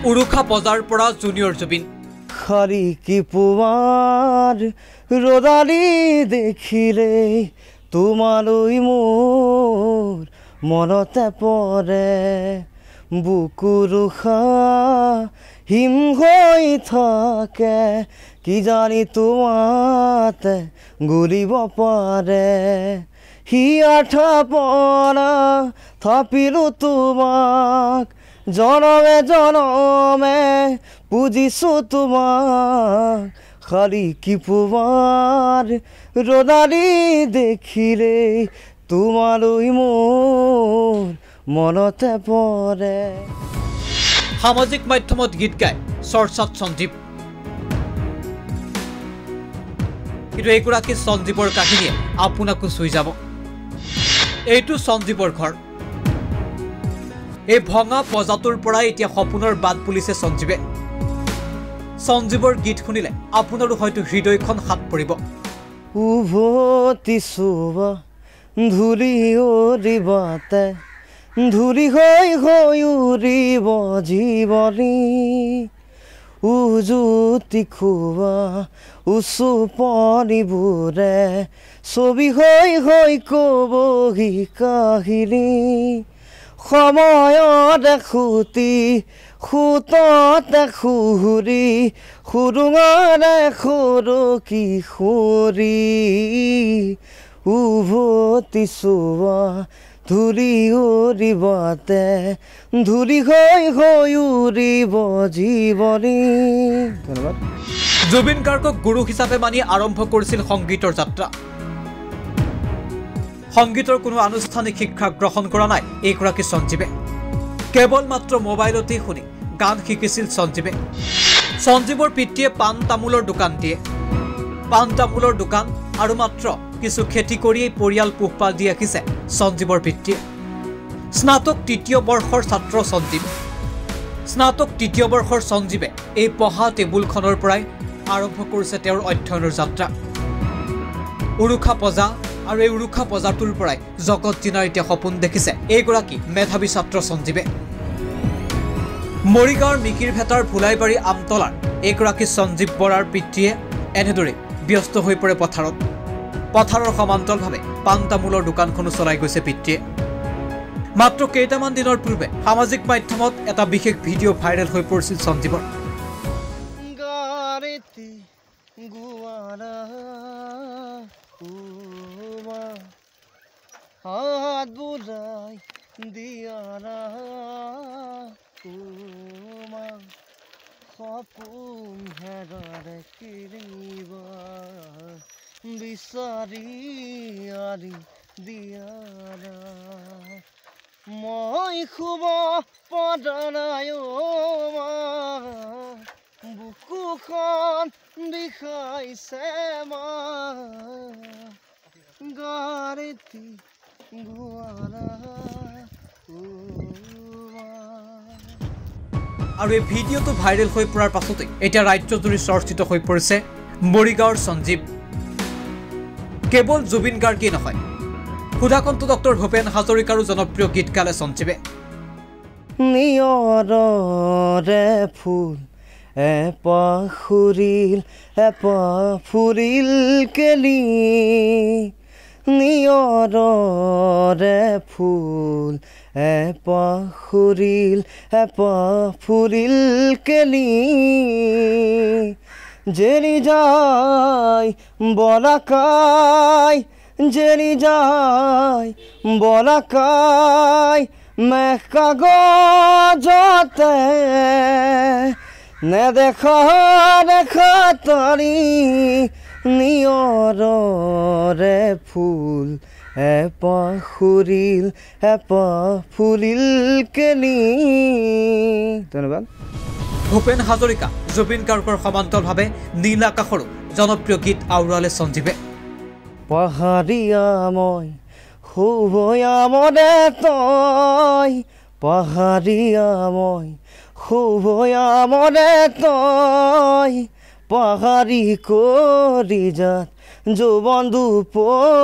উৰুখা বজাৰ পৰা জুনিয়ৰ জুবিন খালি কি পুৱাৰ ৰদালি দেখিলে তোমালৈ মোৰ মনতে পৰে বুকুৰুখা হিম হৈ থাকে কি জানি তোমাতে গুলিব পাৰে হিয়াঠা পৰা থাপিলো তোমাক জনমে জনমে পুজিছো তোমাক খালি কি পুৱাৰ ৰদালি দেখিলে তোমালৈ মোৰ মনতে পৰে। সামাজিক মাধ্যমত গীত গায় চৰ্চাত সঞ্জীৱ কিন্তু এইগৰাকী সঞ্জীৱৰ কাহিনীয়ে আপোনাকো চুই যাব। এইটো সঞ্জীৱৰ ঘৰ। এই ভঙা পজাটোৰ পৰাই এতিয়া সপোনৰ বাট বুলিছে সঞ্জীৱে। সঞ্জীৱৰ গীত শুনিলে আপোনাৰো হয়তো হৃদয়খন হাত পৰিব। উভতি চুবা ধূলি উৰিবাতে ধূলি হৈ হৈ উৰিব জীৱনী উজুতি খুবা উচু পনিবোৰে ছবি হৈ হৈ কবহি কাহিনী সময়ত খুতি খুততে খুহুৰি খুৰুঙৰে খুৰু কিশোৰী উভতি চোৱা ধূলি উৰিবতে ধূলি হৈ হৈ উৰিব জীৱনী। ধন্যবাদ। জুবিন গাৰ্গক গুৰু হিচাপে মানি আৰম্ভ কৰিছিল সংগীতৰ যাত্ৰা। সংগীতৰ কোনো আনুষ্ঠানিক শিক্ষা গ্ৰহণ কৰা নাই এইগৰাকী সঞ্জীৱে। কেৱল মাত্ৰ মোবাইলতেই শুনি গান শিকিছিল সঞ্জীৱে। সঞ্জীৱৰ পিতৃয়ে পাণ তামোলৰ দোকান দিয়ে। পাণ তামোলৰ দোকান আৰু মাত্ৰ কিছু খেতি কৰিয়েই পৰিয়াল পোহপাল দি ৰাখিছে সঞ্জীৱৰ পিতৃয়ে। স্নাতক তৃতীয় বৰ্ষৰ ছাত্ৰ সঞ্জীৱ। স্নাতক তৃতীয় বৰ্ষৰ সঞ্জীৱে এই পঢ়া টেবুলখনৰ পৰাই আৰম্ভ কৰিছে তেওঁৰ অধ্যয়নৰ যাত্ৰা। উৰুখা পজা আৰু এই উৰুখা পজাটোৰ পৰাই জগত জিনাৰ এতিয়া সপোন দেখিছে এইগৰাকী মেধাৱী ছাত্ৰ সঞ্জীৱে। মৰিগাঁৱৰ মিকিৰভেটাৰ ভোলাইবাৰী আমতলাৰ এইগৰাকী সঞ্জীৱ বৰাৰ পিতৃয়ে এনেদৰে ব্যস্ত হৈ পৰে পথাৰত। পথাৰৰ সমান্তৰালভাৱে পাণ তামোলৰ দোকানখনো চলাই গৈছে পিতৃয়ে। মাত্ৰ কেইটামান দিনৰ পূৰ্বে সামাজিক মাধ্যমত এটা বিশেষ ভিডিঅ' ভাইৰেল হৈ পৰিছিল সঞ্জীৱৰ। হাত বুলাই দিয়াৰা সপোন হেৰাৰে কিৰিবা বিচাৰি আৰি দিয়াৰা মই শুব পদনায় বুকুখন বিষাইছে মা গাড়ীতি আৰু এই ভিডিঅ'টো ভাইৰেল হৈ পৰাৰ পাছতে এতিয়া ৰাজ্যজুৰি চৰ্চিত হৈ পৰিছে মৰিগাঁৱৰ সঞ্জীৱ। কেৱল জুবিন গাৰ্গেই নহয়, সুধাকণ্ঠ ডক্টৰ ভূপেন হাজৰিকাৰো জনপ্ৰিয় গীত গালে সঞ্জীৱে। নিয়ৰৰে ফুল এপাহ ফুৰিল কেলি নিয়ৰৰে ফুল এপাহ ফুৰিল কেলি জেনি যায় বলাকাই জেনি যায় বলাকাই মেঘ কাগজতে নেদেখা দেখা তৰি নিয়ৰৰে ফুল এপাহ ফুৰিল কেলি। ধন্যবাদ। ভূপেন হাজৰিকা জুবিন গাৰ্গৰ সমান্তৰালভাৱে নীল আকাশৰো জনপ্ৰিয় গীত আওৰালে সঞ্জীৱে। পাহাৰীয়া মই শুভয়া মনে তই পাহাৰীয়া মই শুভয়া মনে তই পাহাৰী কৰি যাত যৌৱন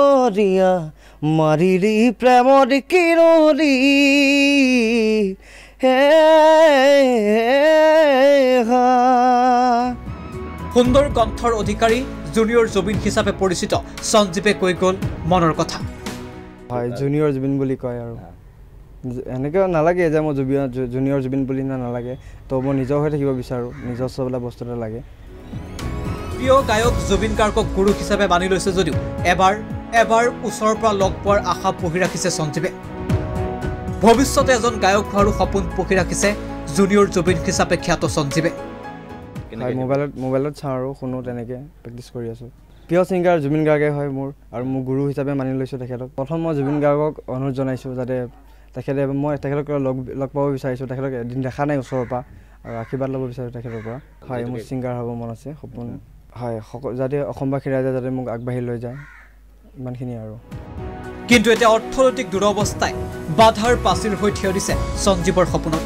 দুপৰীয়া মাৰিলি প্ৰেমৰ কিৰলি সুন্দৰ কণ্ঠৰ অধিকাৰী জুনিয়ৰ জুবিন হিচাপে পৰিচিত সঞ্জীৱে কৈ গ'ল মনৰ কথা। হয় জুনিয়ৰ জুবিন বুলি কয় আৰু এনেকৈ নালাগে যে মই জুনিয়ৰ জুবিন বুলি নালাগে, তো মই নিজৰ হৈ থাকিব বিচাৰোঁ, নিজস্ব বোলা বস্তু এটা লাগে। প্ৰিয় গায়ক জুবিন গাৰ্গক গুৰু হিচাপে মানি লৈছে যদিও এবাৰ ওচৰৰ পৰা লগ পোৱাৰ আশা পুহি ৰাখিছে সঞ্জীৱে। ভৱিষ্যতে এজন গায়ক হোৱাৰো সপোন পুহি ৰাখিছে জুনিয়ৰ জুবিন হিচাপে খ্যাত সঞ্জীৱে। মোবাইলত চাওঁ আৰু শুনো, তেনেকৈ প্ৰেক্টিচ কৰি আছোঁ। প্ৰিয় ছিংগাৰ জুবিন গাৰ্গে হয় মোৰ, আৰু মোৰ গুৰু হিচাপে মানি লৈছোঁ তেখেতক। প্ৰথম মই জুবিন গাৰ্গক অনুৰোধ জনাইছোঁ যাতে মই তেখেতক লগ পাব বিচাৰিছোঁ, তেখেতক এদিন দেখা নাই ওচৰৰ পৰা, আৰু আশীৰ্বাদ ল'ব বিচাৰোঁ তেখেতৰ পৰা। হয় মোৰ ছিংগাৰ হ'ব মন আছে, সপোন। হয় যাতে অসমবাসী ৰাইজে যাতে মোক আগবাঢ়ি লৈ যায়, ইমানখিনি আৰু। কিন্তু এতিয়া অৰ্থনৈতিক দুৰৱস্থাই বাধাৰ পাচিৰ হৈ থিয় দিছে সঞ্জীৱৰ সপোনত।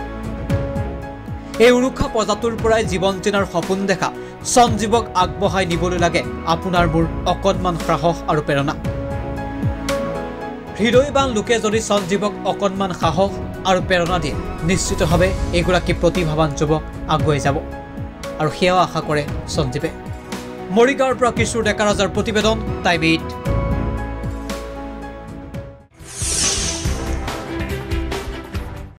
এই উৰুখা প্ৰজাটোৰ পৰাই জীৱন জিনাৰ সপোন দেখা সঞ্জীৱক আগবঢ়াই নিবলৈ লাগে আপোনাৰ মোৰ অকণমান সাহস আৰু প্ৰেৰণা। হৃদয়বান লোকে যদি সঞ্জীৱক অকণমান সাহস আৰু প্ৰেৰণা দিয়ে, নিশ্চিতভাৱে এইগৰাকী প্ৰতিভাৱান যুৱক আগুৱাই যাব, আৰু সেয়াও আশা কৰে সঞ্জীৱে। মৰিগাঁৱৰ পৰা কিশোৰ ডেকা ৰাজাৰ প্ৰতিবেদন, টাইম 8।